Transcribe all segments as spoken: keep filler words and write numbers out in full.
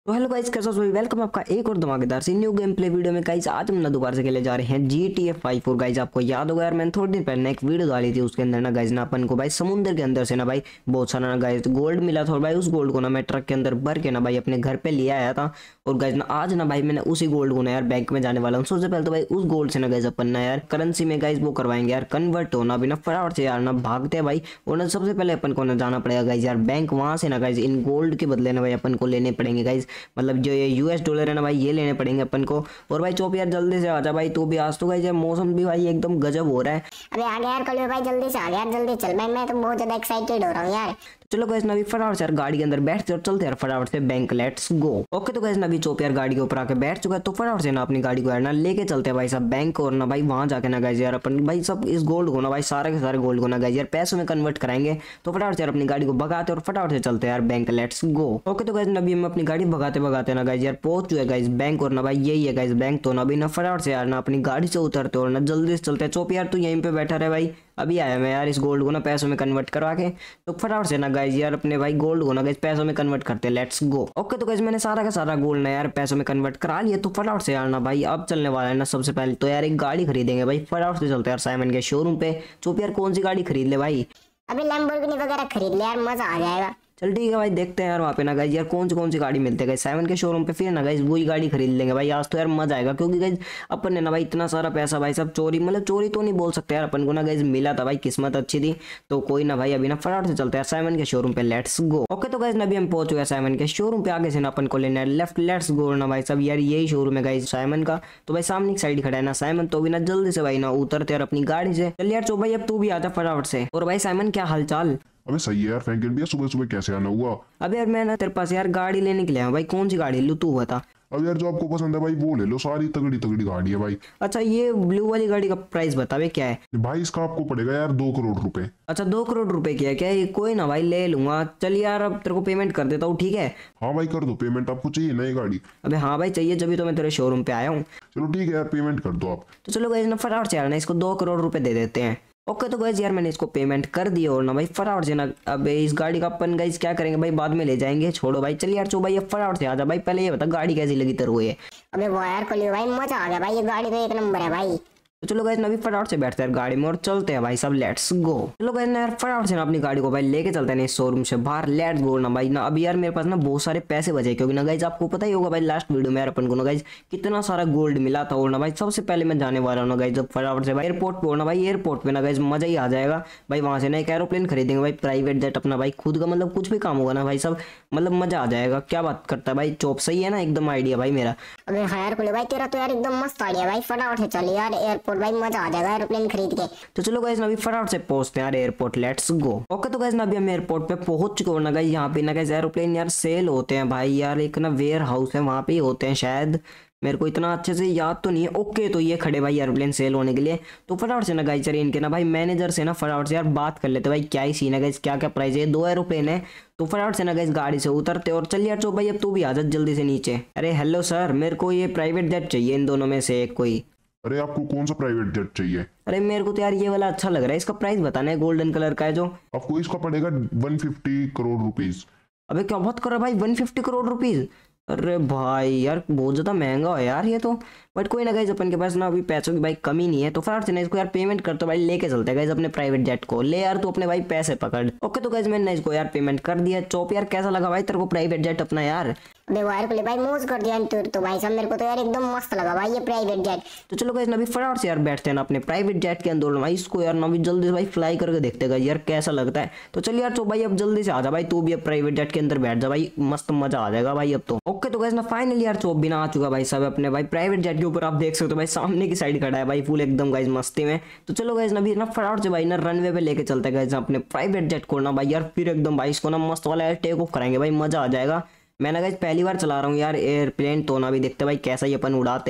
तो hello guys, कैसे हो सभी। वेलकम आपका एक और धमाकेदार सी न्यू गेम प्ले वीडियो में। गाइस आज हम ना दोबारा से खेले जा रहे हैं जी टी ए फाइव। और गाइस आपको याद होगा यार, मैंने थोड़ी दिन पहले एक वीडियो डाली थी, उसके अंदर ना गाइस ना अपन को भाई समुद्र के अंदर से ना भाई बहुत सारा ना गाइस गोल्ड मिला था। और भाई उस गोल्ड को ना मैं ट्रक के अंदर भर के ना भाई अपने घर पे ले आया था। और गाइस ना आज ना भाई मैंने उसी गोल्ड को ना यार बैंक में जाने वाला हूँ। सबसे पहले तो भाई उस गोल्ड से ना गाइस अपन ना यार करेंसी में गाइस वो करवाएंगे यार कन्वर्ट होना भी ना फटाफट से यार ना भागते हैं भाई। और ना सबसे पहले अपन को ना जाना पड़ेगा गाइस यार बैंक, वहां से ना गाइस इन गोल्ड के बदले ना भाई अपन को लेने पड़ेंगे गाइस, मतलब जो ये यूएस डॉलर है ना भाई ये लेने पड़ेंगे अपन को। और भाई चौप यार जल्दी से आजा भाई, तो भी आज तो गाइस मौसम भी भाई एकदम गजब हो रहा है। अबे आ गया यार कल भाई, जल्दी से आ गया यार, जल्दी चल भाई, मैं तो बहुत ज्यादा एक्साइटेड हो रहा हूँ यार। चलो गाइस ना भी फटाफट से यार गाड़ी के अंदर बैठते और चलते यार फटाफट से बैंक। Let's go. ओके तो गाइस ना भी चौप यार गाड़ी के ऊपर आके बैठ चुका है, तो फटाफट से ना अपनी गाड़ी को यार ना लेके चलते हैं भाई साहब बैंक। और ना भाई वहां जाके ना गाइस यार अपन भाई सब इस गोल्ड को ना भाई सारे के सारे गोल्ड को ना गाइस यार पैसों में कन्वर्ट कराएंगे। तो फटाफट से यार अपनी गाड़ी को भगाते और फटाफट से चलते हैं यार बैंक। Let's go. ओके तो गाइस ना भी हम अपनी गाड़ी भगाते भगाते ना गाइस यार पहुंच चुके गाइस बैंक। और ना भाई यही है गाइस बैंक। तो ना भी ना फटाफट से यार ना अपनी गाड़ी से उतरते और ना जल्दी से चलते हैं। चौप यार तू यहीं पे बैठा रहे भाई, अभी आया मैं यार इस गोल्ड को ना पैसों में कन्वर्ट करवा के। तो फटाफट से ना गाइस यार अपने भाई गोल्ड को ना गाइस पैसों में कन्वर्ट करते हैं। Let's go. ओके तो गाइस मैंने सारा का सारा गोल्ड ना यार पैसों में कन्वर्ट करा लिया। तो फटाफट से यार ना भाई अब चलने वाला है ना सबसे पहले तो यार एक गाड़ी खरीदेंगे भाई। फटाफट से चलते हैं यार साइमन के शोरूम पे। चुप यार कौन सी गाड़ी खरीद ले भाई? अबे लैम्बोर्गिनी वगैरह खरीद ले यार, मजा आ जाएगा। चल ठीक है भाई, देखते हैं यार वहाँ पे ना गाइस यार कौन सी कौन सी गाड़ी मिलती है गाइस सेवन के शोरूम पे। फिर ना गाइस वही गाड़ी खरीद लेंगे भाई। आज तो यार मजा आएगा, क्योंकि गाइस अपन ने ना भाई इतना सारा पैसा भाई सब चोरी, मतलब चोरी तो नहीं बोल सकते यार, अपन को ना गाइस मिला था भाई, किस्मत अच्छी थी। तो कोई ना भाई अभी ना फटाफट से चलते हैं सेवन के शोरूम पे। Let's go. ओके तो गाइस ना भी हम पहुंच चुके हैं सेवन के शोरूम पे। आगे से ना अपन को लेना है लेफ्ट। लेट्स गो ना भाई सब यार यही शोरूम है गाइस साइमन का। तो भाई सामने की साइड खड़ा है ना साइमन। तो भी ना जल्दी से भाई ना उतरते यार अपनी गाड़ी से। चल यार चो भाई अब तू भी आजा फटाफट से। और भाई साइमन क्या हालचाल? अबे सही है यार फ्रैंकलिन भैया, सुबह सुबह कैसे आना हुआ? अबे यार मैं ना तेरे पास यार गाड़ी लेने के लिए आया भाई। कौन सी गाड़ी लूं तू बता। अब यार जो आपको पसंद है भाई वो ले लो, सारी तगड़ी तगड़ी गाड़ी है भाई। अच्छा ये ब्लू वाली गाड़ी का प्राइस बतावे क्या है? भाई इसका आपको पड़ेगा यार दो करोड़ रुपए। अच्छा दो करोड़ रुपए की है क्या ये? कोई ना भाई ले लूंगा। चल यार अब तेरे को पेमेंट कर देता हूँ, ठीक है? हाँ भाई कर दो पेमेंट, आपको चाहिए ना ये गाड़ी? अबे हाँ भाई चाहिए, जब तो मैं तेरे शोरूम पे आया हूँ। चलो ठीक है यार पेमेंट कर दो आप। तो चलो गाइस ना फटाफट से यार ना इसको दो करोड़ रुपए दे देते हैं। ओके तो गाइस यार मैंने इसको पेमेंट कर दिया। और ना भाई फटाफट से ना अब इस गाड़ी का अपन गाइस क्या करेंगे भाई, बाद में ले जाएंगे, छोड़ो भाई। चल यार चो भाई अब फटाफट से आ जा भाई। पहले ये बता गाड़ी कैसी लगी तेरे को ये? अबे वाह यार कलियो भाई, मजा आ गया भाई, ये गाड़ी तो एक नंबर है भाई। तो चलो गाइस ना अभी फटाफट से बैठते हैं गाड़ी में और चलते हैं भाई सब। Let's go. चलो गाइस ना यार फटाफट से ना अपनी गाड़ी को भाई लेके चलते हैं ना इस शोरूम से बाहर। लेट्स गो ना भाई ना अभी यार मेरे पास ना बहुत सारे पैसे बचे, क्योंकि ना गाइस आपको पता ही होगा भाई लास्ट वीडियो में यार अपन को ना गाइस कितना सारा गोल्ड मिला था। और ना भाई सबसे पहले मैं जाने वाला हूँ ना गाइस जब फटाफट से भाई एयरपोर्ट पे। ना भाई एयरपोर्ट पे ना गाइस मजा ही आ जाएगा भाई। वहां से ना एक एरोप्लेन खरीदेंगे भाई, प्राइवेट जेट अपना भाई खुद का, मतलब कुछ भी काम होगा ना भाई सब, मतलब मजा आ जाएगा। क्या बात करता है भाई चौप, सही है ना एकदम आइडिया भाई मेरा? अबे हाँ यार कलियो भाई, तेरा तो यार एकदम मस्त आइडिया भाई। फटाफट से चल यार एयरपोर्ट भाई, मजा आ जाएगा एरोप्लेन खरीद के। तो चलो गाइस ना अभी फटाफट से पहुंचते हैं यार एयरपोर्ट। Let's go. ओके तो गाइस ना अभी हम एयरपोर्ट पे पहुंच चुके हैं ना गाइस। यहाँ पे ना गाइस एरोप्लेन यार सेल होते हैं भाई यार, एक ना वेयर हाउस है वहां पे ही होते हैं शायद, मेरे को इतना अच्छे से याद तो नहीं है। ओके तो ये खड़े भाई एरोप्लेन सेल होने के लिए। तो फटाफट से ना गाइस यार इनके ना भाई मैनेजर से ना फटाफट से यार बात कर लेते भाई, क्या ही सीन है गाइस, क्या क्या प्राइस है। दो एरोप्लेन है। तो फटाफट से ना गाइस गाड़ी से उतरते और चल यार चो भाई अब तू भी आ जा जल्दी से नीचे। अरे हेलो सर, मेरे को ये प्राइवेट जेट चाहिए, इन दोनों में से एक कोई। अरे आपको कौन सा प्राइवेट जेट चाहिए? अरे मेरे को तो यार ये वाला अच्छा लग रहा है। इसका प्राइस बताना है, गोल्डन कलर का है जो। आपको इसका पड़ेगा वन फिफ्टी करोड़ रुपीज। अबे क्या बात कर रहा है भाई, वन फिफ्टी करोड़ रुपीज? अरे भाई यार बहुत ज्यादा महंगा है यार ये तो। बट कोई ना गाइस अपन के पास ना अभी पैसों की भाई कमी नहीं है। तो फटाफट से ना इसको यार पेमेंट करते भाई लेके चलते हैं गाइस अपने प्राइवेट जेट को। ले यार तू अपने भाई पैसे पकड़। ओके तो गाइस मैंने इसको यार पेमेंट कर दिया। चौप यार कैसा लगा भाई तेरे को प्राइवेट जेट अपना यार? अबे वाह यार कलियो भाई, मौज कर दिया तो, तो भाई साहब मेरे को तो यार एकदम मस्त लगा भाई ये प्राइवेट जेट। तो चलो गाइस ना अभी फटाफट से यार बैठते हैं ना अपने प्राइवेट जेट के अंदर भाई। इसको यार ना अभी जल्दी से भाई फ्लाई करके देखते हैं यार कैसा लगता है। तो चल यार तो भाई अब जल्दी से आ जा भाई, तू भी अब प्राइवेट जेट के अंदर बैठ जा भाई, मस्त मजा आ जाएगा भाई अब तो। ओके तो गाइस ना फाइनली यार चौप भी ना आ चुका भाई सब अपने भाई प्राइवेट जेट के ऊपर। आप देख सकते हो भाई सामने की साइड खड़ा है भाई फुल एकदम गाइस मस्ती में। तो चलो गाइस ना अभी ना फटाफट से भाई ना रनवे पे लेके चलते हैं गाइस अपने प्राइवेट जेट को ना भाई यार। फिर एकदम भाई इसको ना मस्त वाला यार टेक ऑफ कराएंगे भाई, मजा आ जाएगा। मैं ना गाइस पहली बार चला रहा हूँ यार एयरप्लेन, तो ना भी देखते भाई कैसा ही अपन उड़ाते हैं।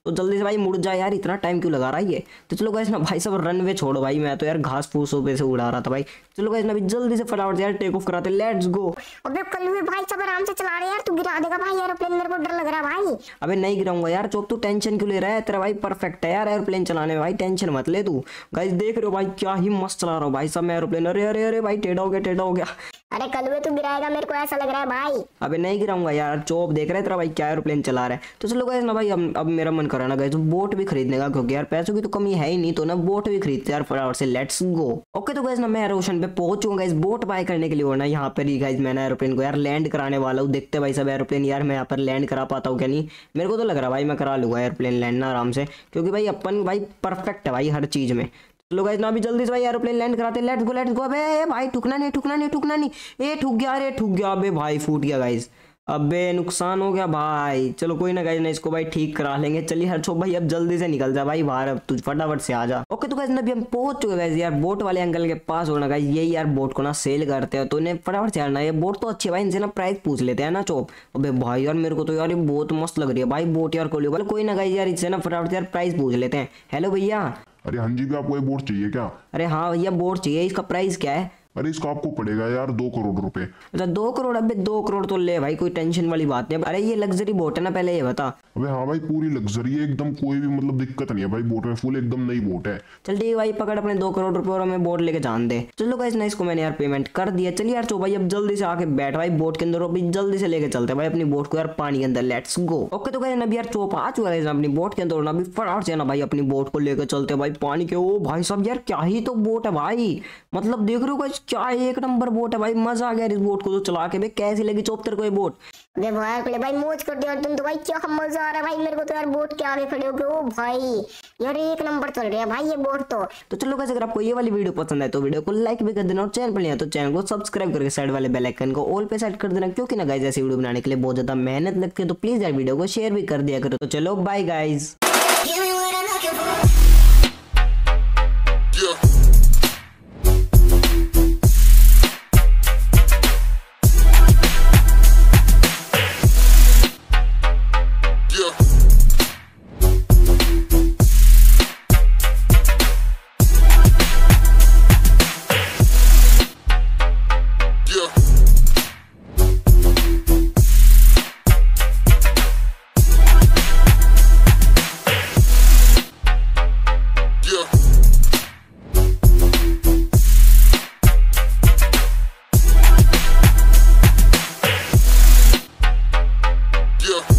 तो जल्दी से भाई मुड़ जा यार, इतना टाइम क्यों लगा रहा है ये। तो चलो गाइस ना भाई सब रनवे छोड़ो भाई, मैं तो यार घास फूसों पे से उड़ा रहा था भाई। चलो गाइस ना अभी जल्दी से फटाफट यार टेक ऑफ कराते, लेट्स गो। अबे कलवे भाई सब आराम से चला रहे यार, तू गिरा देगा भाई एरोप्लेन, मेरे को डर लग रहा है भाई। अबे नहीं गिराऊंगा यार चोप, तू टेंशन क्यों ले रहा है, तेरा भाई परफेक्ट है यार एरोप्लेन चलाने में भाई, टेंशन मत ले तू। गाइस देख रहे हो भाई क्या ही मस्त चला रहा हूँ भाई सब मैं एरोप्लेन। अरे अरे अरे भाई टेढ़ा हो गया टेढ़ा हो गया। अरे कलवे तू गिराएगा मेरे को ऐसा लग रहा है भाई। अबे नहीं गिराऊंगा यार चोप, देख रहा है तेरा भाई क्या एरोप्लेन चला रहा है। तो चलो गाइस ना भाई अब, अब मेरा मन कर रहा है ना गाइस बोट भी खरीदने का, क्योंकि यार पैसों की तो कमी है ही नहीं, तो ना बोट भी खरीदते यार फटाफट से, लेट्स गो। ओके तो गाइस ना मैं एरोशन पे पहुंच चुका गाइस बोट बाय करने के लिए, और ना यहाँ पर ही गाइस मैंने एरोप्लेन को यार लैंड कराने वाला हूँ। देखते भाई सब एरोप्लेन यार मैं यहाँ पर लैंड करा पाता हूँ क्या नहीं, मेरे को तो लग रहा है भाई मैं करा लूंगा एरोप्लेन लैंड ना आराम से, क्योंकि भाई अपन भाई परफेक्ट है भाई हर चीज में। चलो गाइस ना अभी जल्दी से भाई एरोप्लेन लैंड कराते, लेट्स गो लेट्स गो। अबे भाई ठुकना नहीं ठुकना नहीं ठुकना नहीं, ए ठुक गया, अरे ठुक गया, अबे भाई फूट गया गाइस, अबे नुकसान हो गया भाई। चलो कोई ना गाइस ना इसको भाई ठीक करा लेंगे। चलिए हर छोप भाई अब जल्दी से निकल जा भाई बाहर, अब तू फटाफट से आ जा। ओके तो गाइस ना अभी हम पहुंच चुके गाइस यार बोट वाले अंकल के पास, होना गाइस यही यार बोट को ना सेल करते हैं, तो इन्हें फटाफट से आना, ये बोट तो अच्छी है भाई, इनसे ना प्राइस पूछ लेते हैं ना चोप। अबे भाई यार मेरे को तो यार ये बहुत मस्त लग रही है भाई बोट यार, को कोई ना गाइस यार इससे ना फटाफट यार प्राइस पूछ लेते हैं। हेलो भैया। अरे हाँ जी भी आपको ये बोट चाहिए क्या? अरे हाँ भैया बोट चाहिए, इसका प्राइस क्या है? अरे इसका आपको पड़ेगा यार दो करोड़ रुपए। अच्छा दो करोड़? अबे दो करोड़ तो ले भाई, कोई टेंशन वाली बात नहीं। अरे ये लग्जरी बोट है ना, पहले ये बता। अबे हाँ भाई पूरी लग्जरी है एकदम, कोई भी मतलब दिक्कत नहीं है भाई बोट में, फुल एकदम नई बोट है। चल ठीक है भाई पकड़ अपने दो करोड़ रुपए और हमें बोट लेके जान दे। चलो गाइस ना इसको मैंने यार पेमेंट कर दिया। चलिए यार चो भाई अब जल्दी से आके बैठ भाई बोट के अंदर, अभी जल्दी से लेके चलते भाई अपनी बोट को यार पानी के अंदर, लेट्स गो। ओके तो गाइस अभी यार चोप आ चुका है अपनी बोट के अंदर, अभी फटाफट से ना भाई अपनी बोट को लेकर चलते भाई पानी के। ओ भाई साहब यार क्या ही तो बोट है भाई, मतलब देख रहे हो गाइस क्या एक नंबर बोट है भाई, मजा आ गया इस बोट को तो चला के। भाई कैसी लगी चोप तेरे को ये बोट? अबे भाई भाई मौज कर दिया तुम तो भाई, क्या मजा आ रहा है भाई मेरे को तो यार बोट के आगे खड़े होके। ओ भाई यार एक नंबर चल रहा है भाई ये बोट तो। तो चलो गाइस अगर आपको ये वाली वीडियो पसंद है तो वीडियो को लाइक भी कर देना, और चैनल पर नहीं है तो चैनल को सब्सक्राइब करके साइड वाले बेल आइकन को ऑल पे सेट कर देना, क्योंकि ना गाइस ऐसी वीडियो बनाने के लिए बहुत ज्यादा मेहनत लगती है, तो प्लीज यार वीडियो को शेयर भी कर दिया करो। तो चलो बाय गाइस। Yeah.